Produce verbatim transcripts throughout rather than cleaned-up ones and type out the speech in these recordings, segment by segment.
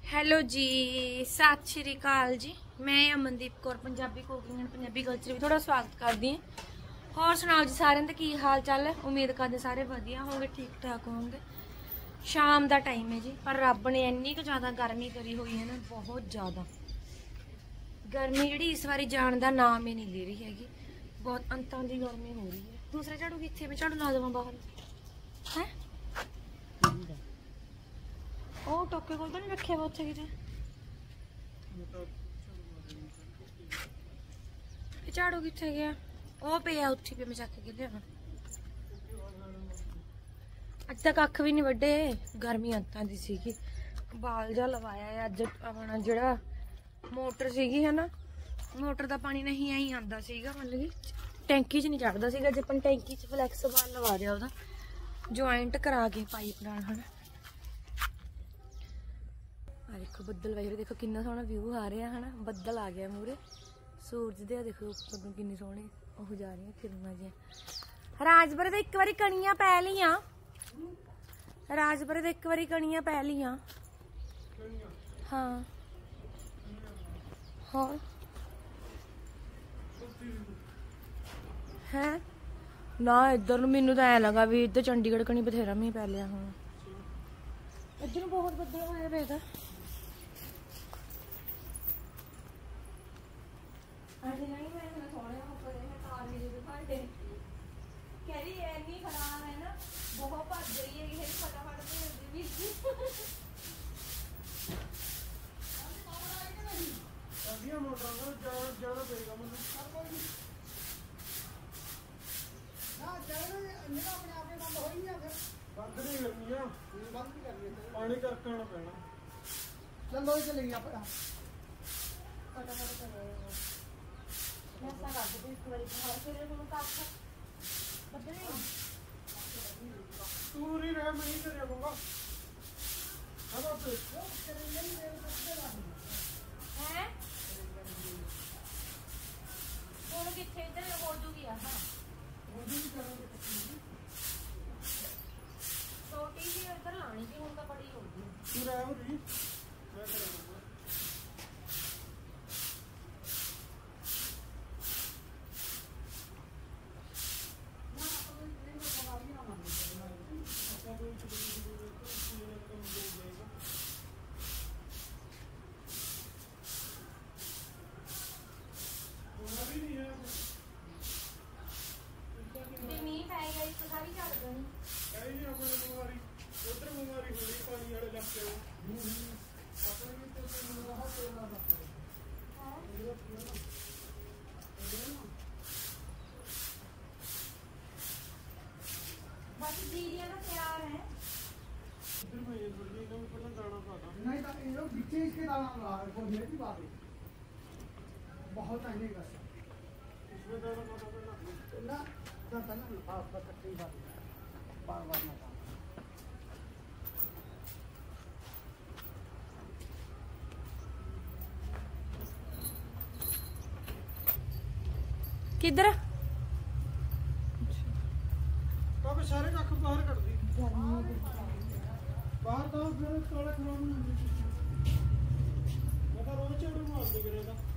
Hello ਜੀ, ਸਤਿ ਸ਼੍ਰੀ ਅਕਾਲ ਜੀ। ਮੈਂ Amandeep Kaur Punjabi cooking and Punjabi culture ਵੀ ਤੁਹਾਡਾ ਸਵਾਗਤ ਕਰਦੀ ਹਾਂ। ਹੋਰ ਸੁਣਾਓ ਜੀ, ਸਾਰਿਆਂ ਦਾ ਕੀ ਹਾਲ ਚਾਲ ਹੈ? ਉਮੀਦ ਕਰਦੇ ਸਾਰੇ ਵਧੀਆ ਹੋਣਗੇ, ਠੀਕ ਠਾਕ ਹੋਣਗੇ। ਸ਼ਾਮ ਦਾ ਟਾਈਮ ਹੈ ਜੀ, ਪਰ ਰੱਬ ਨੇ ਇੰਨੀ ਕੁ ਜ਼ਿਆਦਾ ਗਰਮੀ ਕਰੀ ਹੋਈ ਹੈ ਨਾ, ਬਹੁਤ ਜ਼ਿਆਦਾ ਗਰਮੀ ਜਿਹੜੀ ਇਸ ਵਾਰੀ ਜਾਣ ਦਾ ਨਾਮ ਹੀ ਨਹੀਂ ਲੈ ਰਹੀ ਹੈਗੀ। ਬਹੁਤ ਅੰਤਾਂ ਦੀ ਗਰਮੀ ਹੋ ਰਹੀ ਹੈ। ਦੂਸਰਾ ਝਾੜੂ ਕਿੱਥੇ? ਮੈਂ ਝਾੜੂ ਲਾ ਦੇਵਾਂ ਬਾਹਰ ਹੈ। ਉਹ ਟੋਕੇ ਕੋਲ ਤਾਂ ਨਹੀਂ ਰੱਖਿਆ ਵਾ ਉੱਥੇ ਕਿਤੇ? ਇਹ ਝਾੜੂ ਕਿੱਥੇ ਗਿਆ? ਉਹ ਪਿਆ ਉੱਥੇ ਪੇ, ਮੈਂ ਚੱਕ ਕੇ ਲਿਆਵਾਂ। ਅੱਜ ਤੱਕ ਅੱਖ ਵੀ ਨਹੀਂ ਵੱਡੇ, ਗਰਮੀ ਅੰਤਾਂ ਦੀ ਸੀਗੀ। ਬਾਲ ਜਿਹਾ ਲਵਾਇਆ ਹੈ ਅੱਜ। ਆਪਣਾ ਜਿਹੜਾ ਮੋਟਰ ਸੀਗੀ ਹੈ ਨਾ, ਮੋਟਰ ਦਾ ਪਾਣੀ ਨਹੀਂ ਐਂ ਆਉਂਦਾ ਸੀਗਾ, ਮਤਲਬ ਕਿ ਟੈਂਕੀ 'ਚ ਨਹੀਂ ਚੜਦਾ ਸੀਗਾ। ਜੇ ਆਪਾਂ ਟੈਂਕੀ 'ਚ ਫਲੈਕਸ ਬਾਲ ਲਵਾ ਦਿਆ, ਉਹਦਾ ਜੁਆਇੰਟ ਕਰਾ ਕੇ ਪਾਈਪ ਨਾਲ ਹੈ ਨਾ। ਆ ਦੇਖੋ ਬੱਦਲ ਵਗੈਰਾ, ਦੇਖੋ ਕਿੰਨਾ ਸੋਹਣਾ ਵਿਊ ਆ ਰਿਹਾ ਹੈ ਨਾ। ਬੱਦਲ ਆ ਗਿਆ ਮੂਹਰੇ, ਸੂਰਜ ਦੇ ਦੇਖੋ ਉੱਪਰ ਨੂੰ ਕਿੰਨੀ ਸੋਹਣੀ ਉਹ ਜਾ ਰਹੀਆਂ ਕਿਰਨਾਂ ਜਿਹੀਆਂ। ਰਾਜਪੁਰੇ ਦੇ ਇੱਕ ਵਾਰੀ ਕਣੀਆਂ ਪੈ ਲਈਆਂ, ਰਾਜਪੁਰੇ ਦੇ ਇੱਕ ਵਾਰੀ ਕਣੀਆਂ ਪੈ ਲਈਆਂ। ਹਾਂ ਹੋਰ ਹੈ ਨਾ, ਇੱਧਰ ਨੂੰ ਮੈਨੂੰ ਤਾਂ ਐ ਲੱਗਾ ਵੀ ਇੱਧਰ ਚੰਡੀਗੜ੍ਹ ਕਣੀ ਬਥੇਰਾ ਮੀਂਹ ਪੈ ਲਿਆ ਹੁਣ। ਇੱਧਰ ਨੂੰ ਬਹੁਤ ਬੱਦਲ ਹੋਇਆ ਪਿਆ ਤਾਂ। ਅਜੇ ਨਹੀਂ ਮੈਂ ਨਾ ਸੋਹਣੇ ਉੱਪਰ ਇਹ ਕਾਰ ਵੀ ਜਦੋਂ ਸਾਡੇ ਕਹਿੰਦੀ ਐਨੀ ਖਰਾਬ ਹੈ ਨਾ, ਬਹੁਤ ਭੱਜ ਰਹੀ ਹੈਗੀ, ਇਹ ਫਟਾਫਟ ਭੇਜਦੀ ਵੀ ਅੱਧੀਆਂ ਮੋਟਰਾਂ ਦਾ ਜ਼ਿਆਦਾ ਜ਼ਿਆਦਾ ਪਏਗਾ ਮੈਨੂੰ ਸਭ ਕੋਈ ਨਾ ਚਾਹੇ ਨਿਗਾ ਆਪਣੇ ਆਪੇ ਬੰਦ ਹੋਈ ਨਹੀਂ। ਫਿਰ ਬੰਦ ਨਹੀਂ ਕਰਨੀ ਆ, ਬੰਦ ਨਹੀਂ ਕਰਨੀ, ਪਾਣੀ ਕਰਕਣਾ ਪੈਣਾ। ਚਲੋ ਚਲੇ ਗਿਆ ਆਪਣਾ ਫਟਾਫਟ ਕਰੋ। ਮੈਂ ਸਾਰਾ ਰੱਖ ਦੇ ਇੱਕ ਵਾਰੀ ਬਾਹਰ, ਫਿਰ ਉਹਨੂੰ ਕੱਖ ਬੱਦਲੇ ਤੂੰ ਨਹੀਂ ਰਹਿ, ਮੈਂ ਹੀ ਕਰਿਆ ਕਰੂੰਗਾ। ਹਵਾ ਤੇ ਤੇਰੇ ਨਹੀਂ ਦੇ ਬੱਦਲੇ ਲੱਗ ਹੈ ਹੁਣ ਕਿੱਥੇ? ਇੱਧਰ ਹੋ ਜੂਗੀ ਆ। ਹਾਂ ਛੋਟੀ ਜੀ ਇੱਧਰ ਲਾਣੀ ਸੀ, ਹੁਣ ਤਾਂ ਬੜੀ ਹੋ ਗਈ। ਤੂੰ ਰਹਿ ਹੋ ਜੀ, ਮੈਂ ਕਰਿਆ ਕਰੂੰਗਾ। ਮੀਂਹ ਪੈ ਗਿਆ ਇੱਕ ਸਾਰੀ ਝੜ ਗਈ। ਕਹੀ ਨਹੀਂ ਆਪਣੇ ਬਿਮਾਰੀ ਉਧਰ ਬਿਮਾਰੀ ਹੋਣੀ ਪਾਣੀ ਵਾਲੇ ਇਲਾਕੇ ਨੂੰ ਆਪਣੇ ਵੀ ਤੇ ਰਹਾ ਤੇ ਨਾ ਰੱਖੋ। ਬਸ ਜੀਰੀਆਂ ਦਾ ਤਿਆਰ ਹੈ। इधर में ये थोड़ी एकदम पता दाना पाता नहीं तो ये लोग बीचे इसके दाना लगा रहे हैं, मेरी बात है बहुत आने का इसमें दाना पाता करना ना ना ना आप बता सही बात है, बार बार ना किधर तो सारे कख बाहर कर दी बाहर तो फिर थोड़ा खराब नहीं होती। मैं तो रोज झाड़ू मार दे मेरे का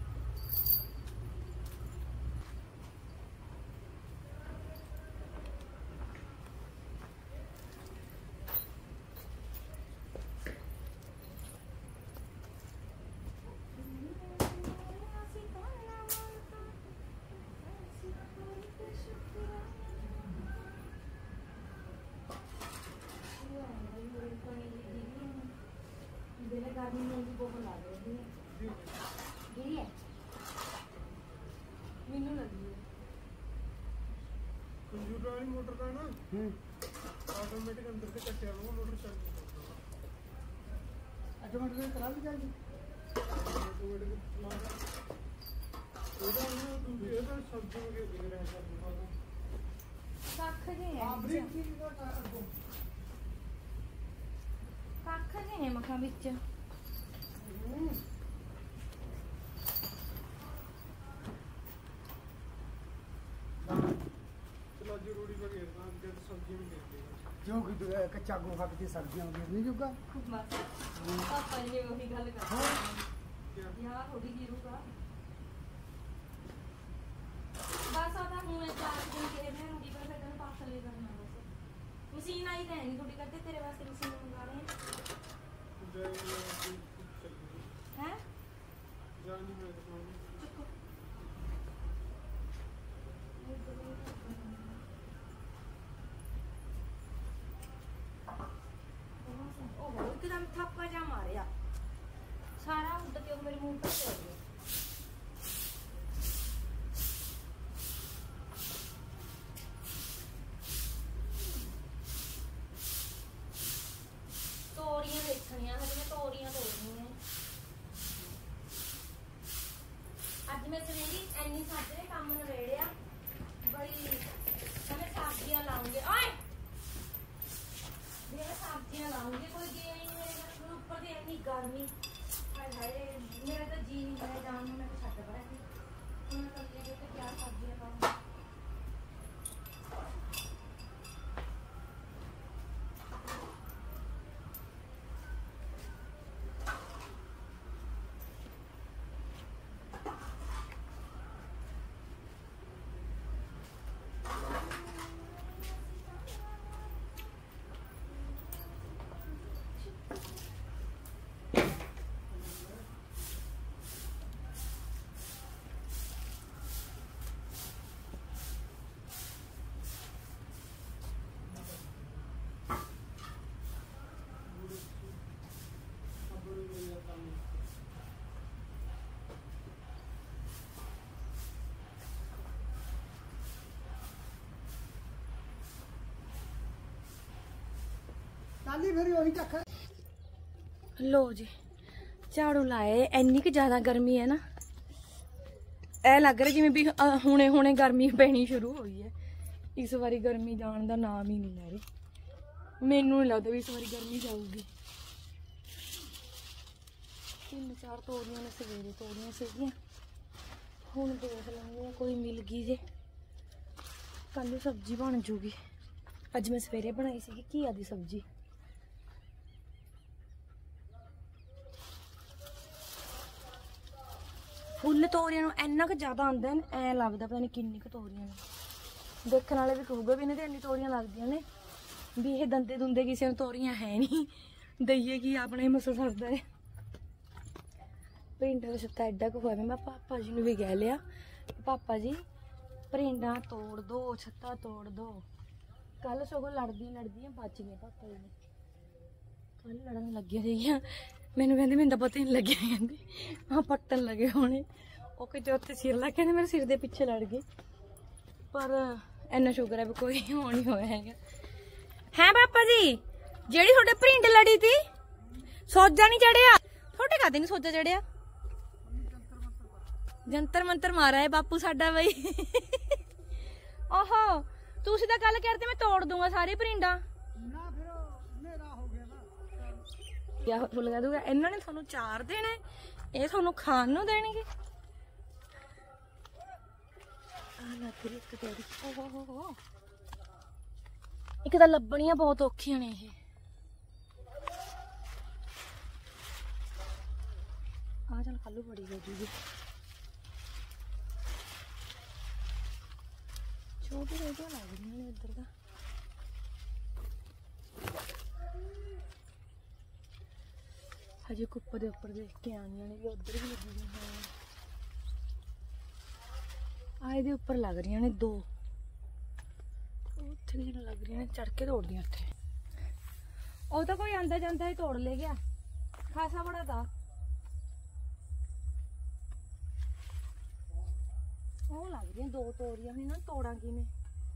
गर्मी में भी बहुत लग रही है, गिरी है मीनू लगी है। कंप्यूटर वाली मोटर का ना ऑटोमेटिक अंदर से कट जाएगा मोटर चल ऑटोमेटिक चला भी जाएगी। ऑटोमेटिक चला ਉਹਦਾ ਨਾ ਤੂੰ ਇਹ ਤਾਂ ਸਬਜ਼ੀ ਵਗੇ ਦੇ ਰਿਹਾ ਕਰਦਾ ਕੱਖ ਜੇ ਹੈ, हां ब्रेक की का को ਕੱਖ ਜੇ ਹੈ ਮੱਖਾਂ ਵਿੱਚ। चला जरूरी वगैरह जब सब्जी में दे देगा। जो कि दु- कच्चा गोहा की सब्जियां गिर नहीं जुगा पापा जी ने वही गल कर यार थोड़ी गिरूगा बस आता हूं चार दिन के मैं रूडी पर फिर तैਨੂੰ पास ले करना बस मशीन आई तो है नहीं थोड़ी करते तेरे वास्ते मशीन मंगा रहे हैं हैं जानी है चुप ओहो एकदम थप्पा जा मारिया सारा उड़ के मेरे मुंह पर चढ़ गया ਤੋਰੀਆਂ ਦੇਖਣੀਆਂ ਹਜੇ ਮੈਂ ਤੋਰੀਆਂ ਤੋੜਨੀਆਂ ਅੱਜ ਮੈਂ ਸਵੇਰੀ ਐਨੀ ਸਾਜਰੇ ਕੰਮ ਨਵੇੜਿਆ ਬੜੀ ਮੈਂ ਸਬਜ਼ੀਆਂ ਲਾਉਂਗੇ ਓਏ मेरा सब्जियां लाऊंगी कोई गया ही नहीं मेरे ऊपर से इतनी गर्मी हाय हाय मेरा तो जी नहीं है जान में मैं तो छट पड़ा थी मैं कर लिया तो क्या सब्जियां लाऊंगी नाली फिर वही चक्कर लो जी झाड़ू लाए इन्नी कि ज्यादा गर्मी है ना ऐ लग रहा जिवें भी हुणे हुणे गर्मी पैनी शुरू हुई है इस बारी गर्मी जान का नाम ही नहीं ले रही मैनू नहीं लगता भी इस बारी गर्मी जाऊगी तीन चार तोड़ियां ने सवेरे तोड़ियां सीगियां हुण देख लेंगे कोई मिल गई जे कल सब्जी बन जूगी अज मैं सवेरे बनाई सी घिया दी सब्जी फुल तोरियां इन्ना क ज्यादा आंदा है ऐ लगदा पता नहीं किन्नी क तोरियां ने देखने वाले भी कहूगे भी इन्हें तो इन्नी तोरियां लगदियां ने भी ये दंदे दुंदे किसी ने तोरियां है नहीं दईए कि अपने मसल सकता है भरिंडा का छत्ता एडा क हुआ मैं पापा जी ने भी कह लिया पापा जी भरिंडा तोड़ दो छत्ता तोड़ दो कल सगों लड़दी लड़दी बच गए पापा जी ने कल लड़न लगे रही मैनू कहते मैंने पता ही नहीं लगे कहते हाँ पट्टन लगे होने ओके चौथे सिर ला कहते मेरे सिर के पिछे लड़ गए पर इन्ना शुक्र है भी कोई हो नहीं होया है हैं पापा जी जेड़ी थोड़े भरिंड लड़ी थी सोजा नहीं चढ़िया थोड़े कादे नहीं सोजा चढ़िया जंतर मंतर मारा है बापू साडा बई ओहो तुसी तो गल करते मैं तोड़ दूंगा सारी भरिंडा ना फिर मेरा हो गया ना क्या फुल कह दूंगा इन्होंने थानू चार देना ये थानू खान नू देणगे एक तो लभनियां बहुत औखियां ने ये आ चल कल बड़ी हो जूगी छोटी छोटी लग रही है इधर का हजे कुप्प दे उपर देख के आनियां ने उधर भी लगी हुई हैं आए दे उपर लग रही ने दो उत्थे भी लग रही ने चढ़ के तोड़ दियां उत्थे ओ तो कोई आंदा जांदा ही तोड़ ले गया खासा बड़ा था ओ लग रही दो तोड़ियां ही ना तोड़ा की ने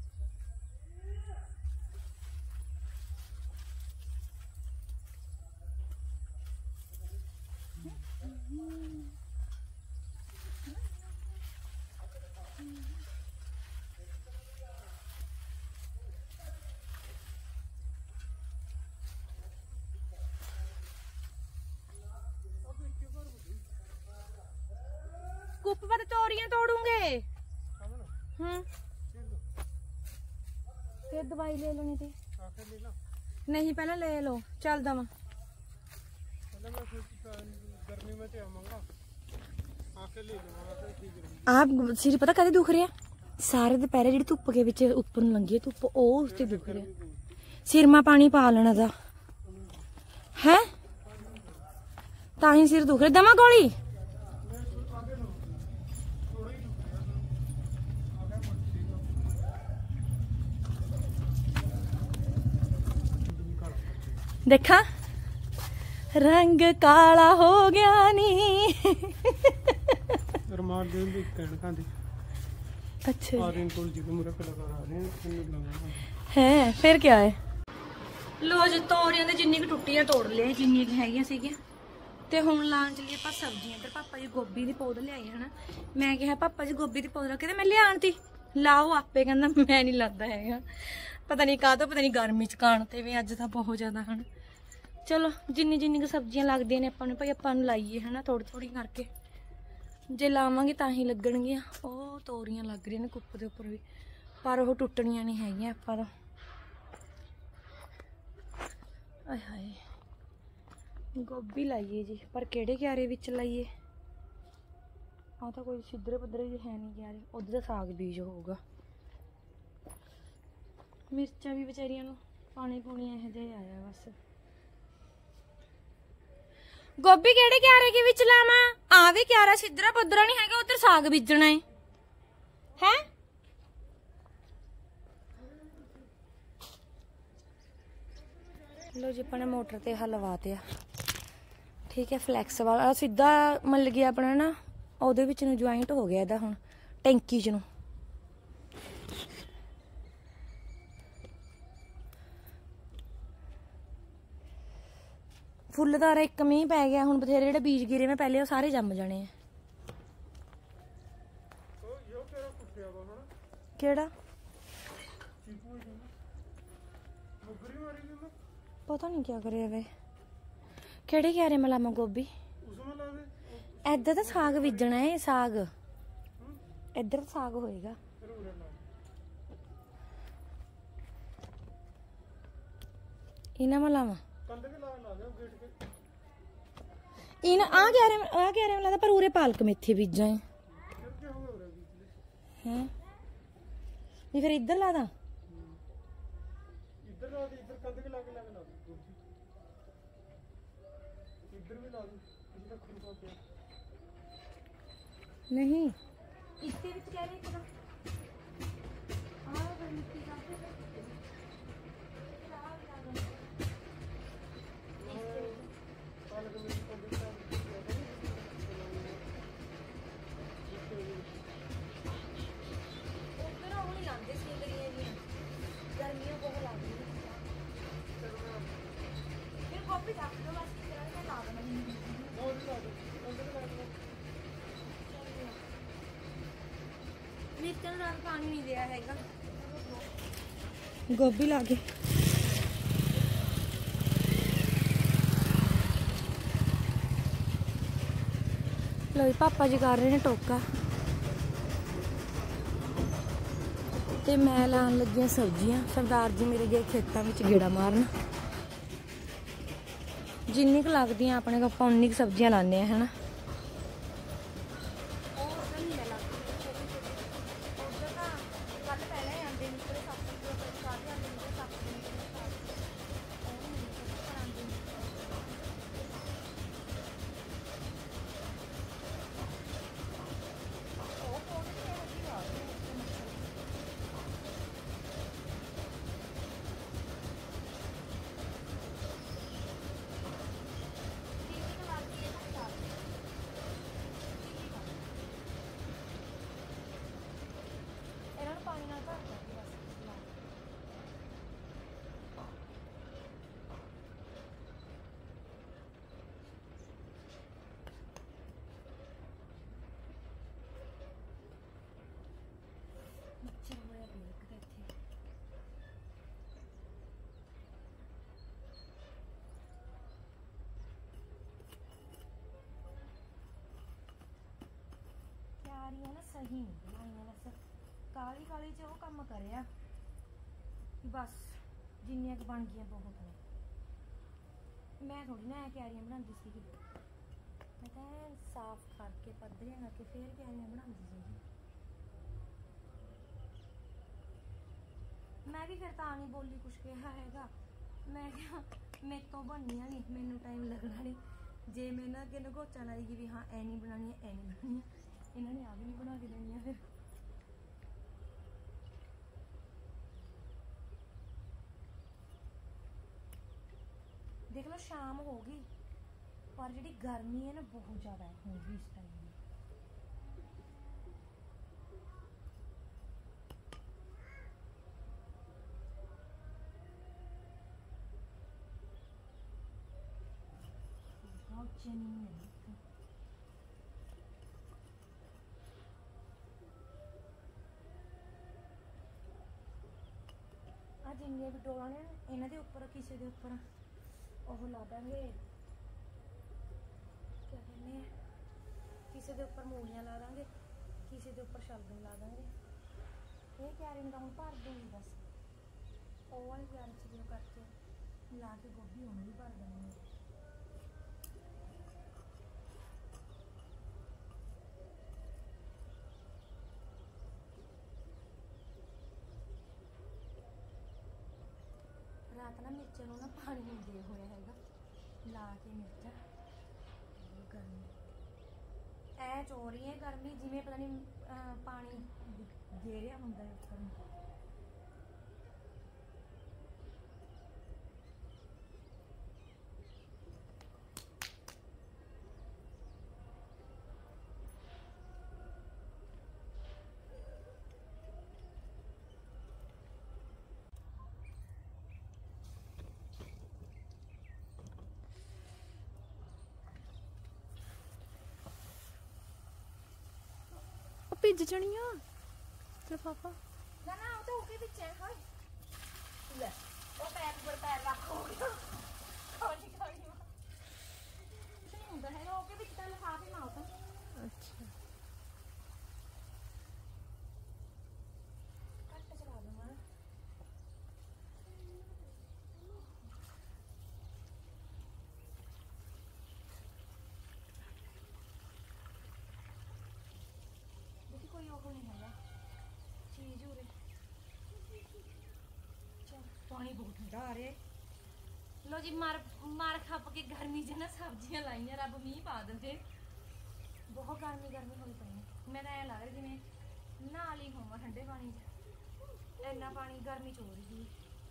कुप पर तोरियां तोड़ूंगे हम्म फिर दवाई ले लेनी थी नहीं पहले ले लो चलदा वा आप सिर पता कदे दुख रहा सारे दोपहरे जी धुप के विच उपर नूं लंघी धुप ओ उसते दुख रहा सिर में पानी पा लेना दा है ताही सिर दुख रहा दमा गोली देखा रंग काला हो गया नी अच्छा है फिर क्या है लो जी तोरियां दे जिन्नी क टुट्टियां तोड़ लिया जिन्नी क हैगियां सीगियां ते हुण लाण चलिए ਆਪਾਂ सब्जियां इधर पापा जी गोभी दी पौध ले आए हना मैं कहा पापा जी गोभी दी पौध रखे ते मैं लियाण ती लाओ आपे कहंदा मैं नहीं लादा हैगा पता नहीं का तो पता नहीं गर्मी च काण ते भी अज तां बहुत ज्यादा हन चलो जिन्नी जिन्नी क सब्जियां लगदियां ने आपां नूं भाई आपां नूं लाइए है ना थोड़ी थोड़ी करके जे लावांगे तां ही लगणगियां ओ तोरियां लग रही ने कुप्प दे उपर भी पर वो टुटणियां नहीं हैगियां आपां तां आय हाय गोभी लाइए जी पर केड़े क्यारे विच लाइए आ तां कोई सिद्धरे पद्धरे जी है नहीं क्यारे उधर साग बीज होगा मिर्चा भी बेचारियां नूं पानी पूनी इहो जिहा आया बस गोभी केड़े क्यारे के विच लावां आ भी क्यारा सिद्धरा पद्धरा नहीं हैगा उधर साग बीजना है हैं लो जी अपने मोटर ते हलवाते आ ठीक है फ्लैक्स वाला सीधा मल गया अपना ना ओहदे विच नूं ज्वाइंट हो गया इहदा हुण टैंकी च नूं फुल्लदार एक मीह पै गया हुण बथेरे जेहड़े बीज गिरे मैं पहले वो सारे जम जाने हैं केड़ा पता नहीं क्या करे वे केड़े क्यारे में लावां गोभी इधर तो साग बीजना है साग इधर साग होएगा इन्हां में लावां इन आ क्यारे में आ क्यारे में लादा पर उरे पालक मेथी बीजा है हैं नहीं फिर इधर ला दा इधर ला दे इधर कंध के लागे लागे ला दे इधर भी ला दे इधर खुरपा पे नहीं इसके विच कह रहे इधर आ मिट्टी का पालक में पानी नहीं दिया है गोभी लागे लो पापा जी कर रहे हैं टोका ते मैं लान लगी सब्जियां सरदार जी मेरे गए खेतों में गेड़ा मारन जिन्नी क लगदियां अपने को ਆਪਾਂ उन्नी क सब्जियां लाने है ना सही नहीं बस काली काली च वो कम करे बस जिन्नियां बन गई बहुत ने। मैं थोड़ी ना क्यारियां बनाती सी, मैं तो साफ करके पद्धरियां करके फिर क्यारियां बनाती सी। मैं भी फिर तां नहीं बोली कुछ कहा हैगा, मैं क्या मेरे तो बननियां नहीं, मैनू टाइम लगना नहीं। जे मैं ना अगे नगोचा लाएगी भी हाँ ऐ नहीं बनानी है ऐ नहीं बनानी है, इन्होंने आ भी नहीं बना के देनी है। फिर देख लो शाम होगी पर जी गर्मी है ना बहुत ज़्यादा है होगी इस टाइम में। आ जिन्नियां भी डोला ने इन्हां दे उपर किसी दे उपर ओह ला देंगे, क्या कहने किसी के उपर मूलियां ला देंगे, किसी के उपर शलगम ला देंगे। ये क्यारी का हम भर दूँगी बस, वो वाली क्यारी च जो करके ला के गोभी उन्हें भी भर देंगे। रात ना मिर्चा ना पानी नहीं दे होया हैगा, ला के मिर्चा गर्मी ऐ चो रही है गर्मी जिमें पता नहीं पानी गेरिया होंदा है उपर। ਭਿੱਜ ਜਾਣੀਆਂ ਲਿਫਾਫਾ ना ना वो तो ओके भी चेक है ले वो पैर पर पैर रख हो गया खाली खाली नहीं होता है ओके भी चल लिफाफे में होता। अच्छा कट चला दूंगा देखिए कोई ओको नहीं है चीज हो रही। पानी बहुत ठंडा आ रहा है। लो जी मार मार खप के गर्मी च ना सब्जियां लाइया रब मीह पा दे। बहुत गर्मी गर्मी होई पई मैं तो ऐ लग रहा जिवें नहा ली होवां ठंडे पानी च, इन्ना पानी गर्मी च हो रही थी।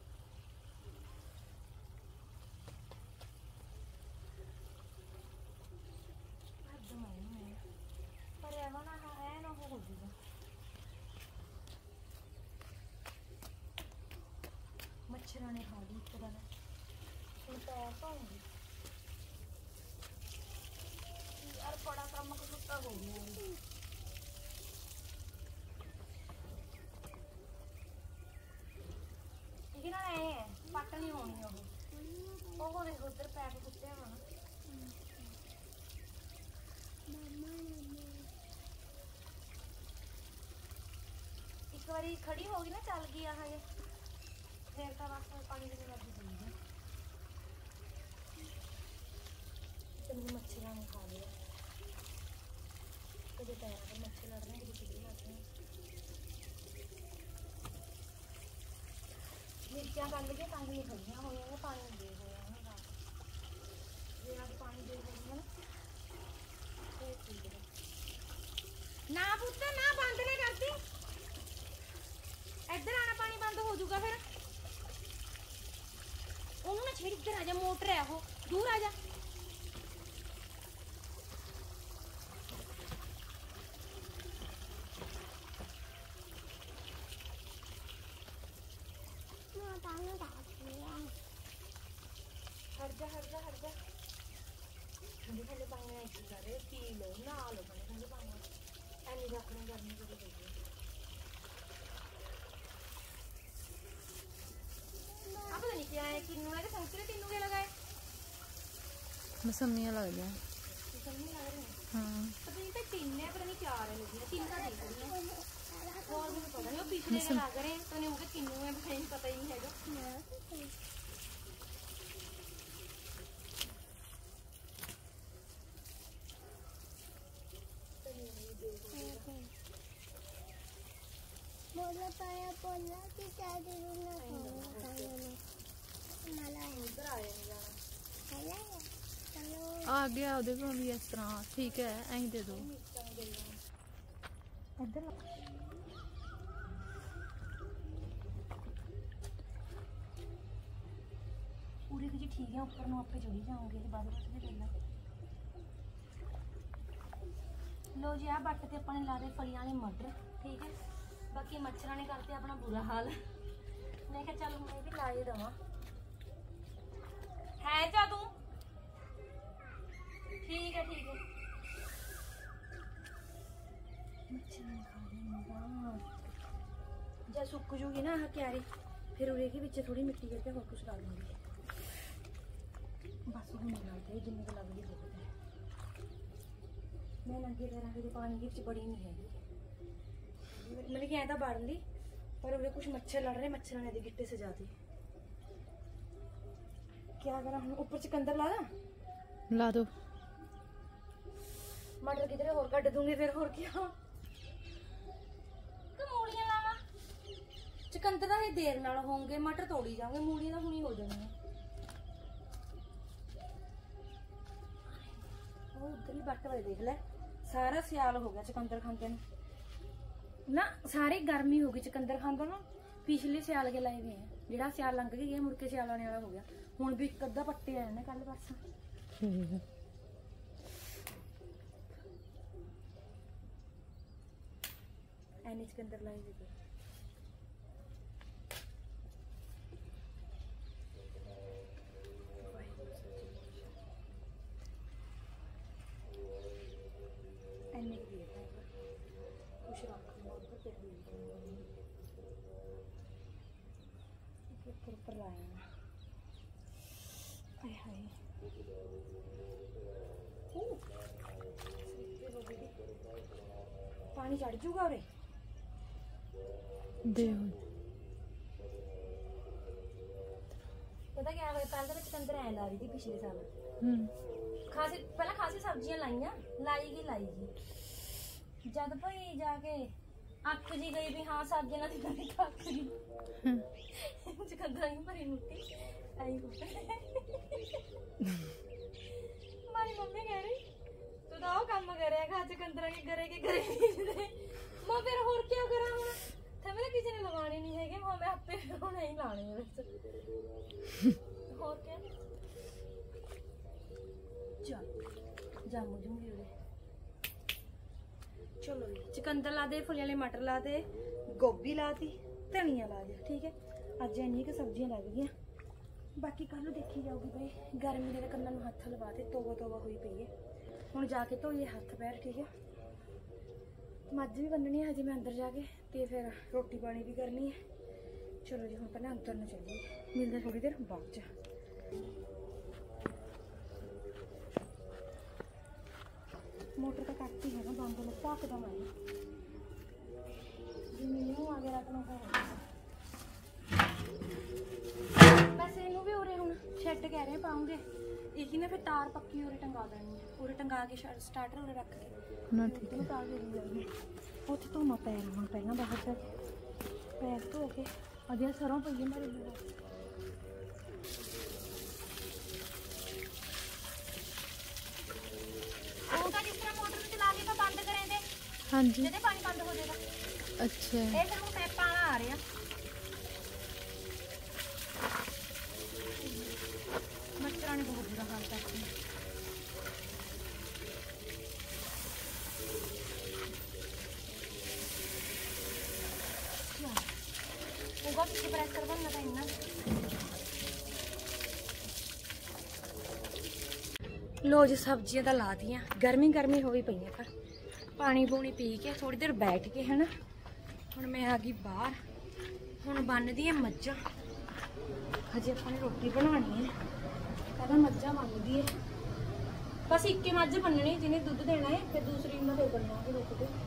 पर एवं ना है ना हो जूगा मच्छर ने खा ली एक बार पैर पाऊंगी यार बड़ा कम कुत्ता हो गया। ठीक है ना ऐ पट नहीं होनी वो वो देखो उधर पैर कुत्ते हैं ना एक बारी खड़ी होगी ना चल गई है फिर तो बस पानी देने लग गई है। चंगी मच्छर ने खा लिया कभी पैर पर मच्छर लड़ रहे हैं कभी किधर लड़ रहे हैं। मिर्चा कर लीजिए कंग नहीं खड़िया हो पानी दे हो पानी दे ना ठीक है ना पुत्र ना बंद ना करती इधर आना पानी बंद हो जाऊगा फिर उन्होंने छेड़ इधर आ जा मोटर है वो दूर आ जा। हट जा हट जा हट जा ठंडे ठंडे पानी में ऐसी कर रहे पी लो नहा लो ठंडे ठंडे पानी ऐनी रखना गर्मी कभी चाहिए। अब पता नहीं क्या है किन्नू है कि संतरे तीनों के लगाए मौसमियाँ लग जाए। ਸੋਹਣੀ ਲੱਗ ਰਹੀ ਹੈ। ਹਾਂ ਪਤਾ ਨਹੀਂ ਤਾਂ ਤਿੰਨ ਹੈ, ਪਤਾ ਨਹੀਂ ਚਾਰ ਹੈ ਲੱਗੀਆਂ, ਤਿੰਨ ਤਾਂ ਦੇਖ ਰਹੀ ਹੈ। ਹੋਰ ਮੈਨੂੰ ਪਤਾ ਨਹੀਂ, ਉਹ ਪਿਛਲੇ ਨੇ ਲੱਗ ਰਹੇ ਤਾਂ ਨਹੀਂ ਹੋਗੇ ਕਿੰਨੂ ਹੈ, ਮੈਨੂੰ ਪਤਾ ਹੀ ਨਹੀਂ ਹੈਗਾ। बोला पाया बोला कि क्या देना मला ਉਧਰ ਆ ਜਾਏਗਾ चला चलो ਆ ਗਿਆ ਉਹਦੇ ਕੋਲ ਵੀ ਇਸ ਤਰ੍ਹਾਂ ਠੀਕ ਹੈ ਐਂ ਦੇ ਦੋ ਇੱਧਰ ਪੂਰੇ ਕੁ ਜੀ ਠੀਕ ਹੈ, ਉੱਪਰ ਨੂੰ ਆਪੇ ਚੜੀ ਜਾਓਗੇ ਤੇ ਬਾਅਦ ਵਿੱਚ ਵੀ ਦੇਣਾ। ਲੋ ਜੀ ਆ ਬੱਟ ਤੇ ਆਪਾਂ ਨੇ ਲਾ ਦੇ ਫਲੀਆਂ ਵਾਲੇ ਮਟਰ, ਠੀਕ ਹੈ। ਬਾਕੀ ਮੱਛਰਾਂ ਨੇ ਕਰਤੇ ਆਪਣਾ ਬੁਰਾ ਹਾਲ। ਮੈਂ ਕਿਹਾ ਚੱਲ ਹੁਣ ਇਹ ਵੀ ਲਾ ਹੀ ਦੇਵਾਂ। ਹੈ ਜਾ ਤੂੰ ਠੀਕ ਹੈ ਠੀਕ ਹੈ। ਮੱਛਰਾਂ ਨੇ ਖਾ ਲੈਣਾ ਜੇ ਸੁੱਕ ਜੂਗੀ ਨਾ ਆਹ ਕਿਆਰੀ, ਫਿਰ ਉਹਦੇ ਕੇ ਵਿੱਚ ਥੋੜੀ ਮਿੱਟੀ ਕਰਕੇ ਹੋਰ ਕੁਝ ਲਾ ਦੂੰਗੀ। ਬਸ ਹੁਣ ਲੱਗਦਾ ਜਿੰਨੇ ਕੁ ਲੱਗਦੀ ਬਹੁਤ ਹੈ। ਮੈਂ ਨੰਗੇ ਪੈਰਾਂ ਦੇ ਪਾਣੀ ਵਿੱਚ ਬੜੀ ਨਹੀਂ ਹੈਗੀ, मतलब कि ऐसा बाढ़ ली पर उन्हें कुछ मच्छर लड़ रहे, मच्छर ने गिट्टे से जाते। क्या करा हम ऊपर चुकंदर ला दा ला दो मटर की तरह और कट दूंगी फिर और क्या तो मूलियां लावा चुकंदर दा देर नाल होंगे, मटर तोड़ी जाओगे, मूलियां दा हुणी हो जाएंगे। वो उधर ही बट वाले देख ले, सारा सियाल हो गया चुकंदर खांदे ने ना, सारी गर्मी हो गई चुकंदर खांदा ना। पिछले सियाल के लाए हुए हैं, जेड़ा सियाल लंघ के गया मुड़ के सियाल आने वाला हो गया। हुण भी एक अद्धा पट्टे आए ने कल परसों। ठीक है एने चुकंदर लाए हुए एने के दिए कुछ रख ऊपर ऊपर लाया हाय हाय पानी चढ़ जूगा उरे दे पता क्या होया, पहले तो चुकंदर ऐ ला रही थी पिछले साल। हम्म खासी पहले खासी सब्जियां लाइया लाएगी लाएगी जद भाई जाके अख जी गई भी हाँ सब्जी ना दिखाई अख जी चुकंदर ही भरी मुट्ठी आई हमारी मम्मी कह रही तू तो काम करेगा चुकंदर के घरे के घरे मैं फिर होर क्या करा हूं थे मेरे किसी ने लगाने नहीं है मैं मैं आपे हुण ही लाने हैं बस होर क्या चल जामू जूंगी उरे चलो जी चुकंदर ला दे, फुल्ले वाले मटर ला दे, गोभी ला दी, धनिया ला दे, ठीक है। अज इन्नी क सब्जियां लग गई, बाकी कल देखी जाऊगी भाई। गर्मी के कन्ना नूं हथ लवा दे, तोबा तोबा हुई पई है। हुण जाके धोइए हथ पैर, ठीक है। मझ भी बन्ननी है हजे मैं अंदर जाके, ते फिर रोटी पानी भी करनी है। चलो जी हुण पहले अंदर नूं चलिए, मिलदे थोड़ी देर बाद च। मोटर तो कटती है ना बंद में भखदा मैं मीनू आ गया अपना वैसे इनू भी उरे हुण शैड कह रहे पाऊंगे एक ही ना, फिर तार पक्की उरे टंगा देनी है, उरे टंगा के स्टार्टर उरे रख के ना ठीक है तार गिरी जाएगी। उत्थे धोना पैर हुण पहला बाहर जाके पैर धो के अजे सरों पई है मेरे लिए। हाँ जी पानी बंद हो जाएगा। अच्छा ये फिर हम पैपा आ रहे हैं मच्छर ने बहुत बुरा हाल करते हैं। होगा पीछे प्रेशर बनना था इन्ना। लो जी सब्जियां तो ला दियां, गर्मी गर्मी हो पई है पर पानी पूनी पी के थोड़ी देर बैठ के है ना। हुण मैं आ गई बाहर, हुण बनदी है मज्जां। हजे अपनी रोटी बनानी है, पहले मज्जां बनदी है बस इक्के मझ बननी जिन्हें दुध देना है, फिर दूसरी में फिर बनना है रुक के।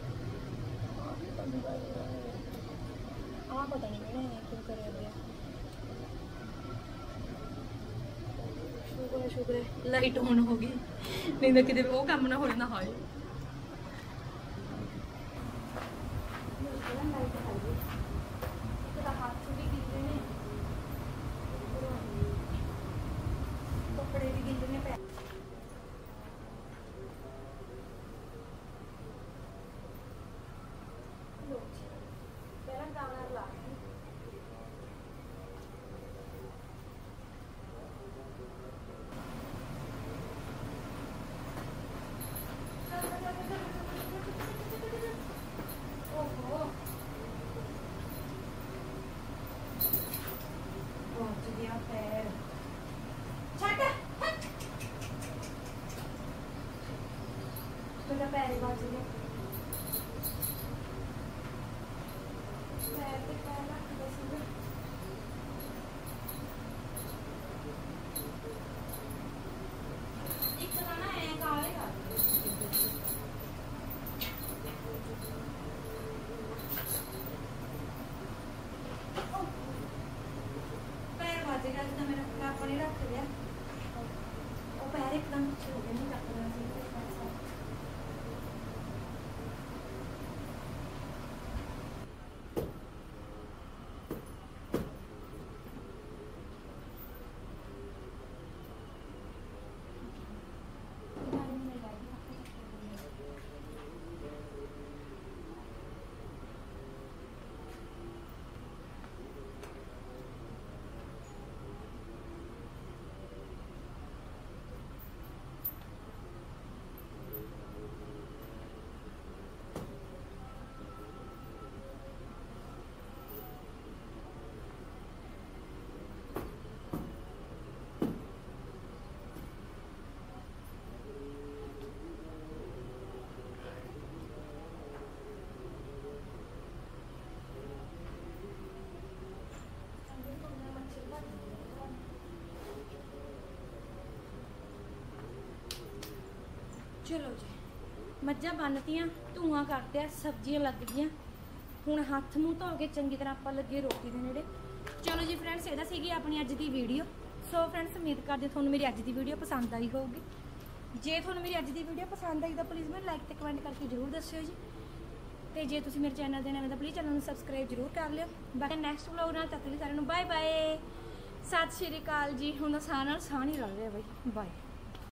हाँ पता नहीं मैंने क्यों करे दिया। शुक्र है शुक्र है लाइट ऑन हो गई, नहीं तो कितने वो काम ना हो जाना। हाय हाथ भी गिले ने, कपड़े भी गिले ने पै पहला गाना ला पैर बाज गया, पैर पे पैर रख दे सीधे। एक तो ना है कालेगा पैर बाज गया तो मेरा कापड़ ही रख दिया, और पैर एकदम पीछे हो गया, नहीं रख रहा सी। चलो जी मज्जां बनतियां, धुआं करते सब्जियां लग गई, हुण हत्थ मूँह धो के चंगी तरह आपां लगे रोटी दे नेड़े। चलो जी फ्रेंड्स इहदा सीगी अपनी अज दी वीडियो। सो फ्रेंड्स उम्मीद करदे तुहानूं मेरी अज दी वीडियो पसंद आई होगी। जे तुहानूं मेरी अज दी वीडियो पसंद आई तो प्लीज़ मेरे लाइक ते कमेंट करके जरूर दस्सिओ जी। तो जे तुसीं मेरे चैनल दे नवें तो प्लीज़ चैनल नूं सबसक्राइब जरूर कर लिओ। बाकी नैक्सट व्लॉग नाल तक लई सारिआं नूं बाय बाय, सत श्री अकाल जी। हुण साह नाल साह नहीं रल रहा बई, बाय।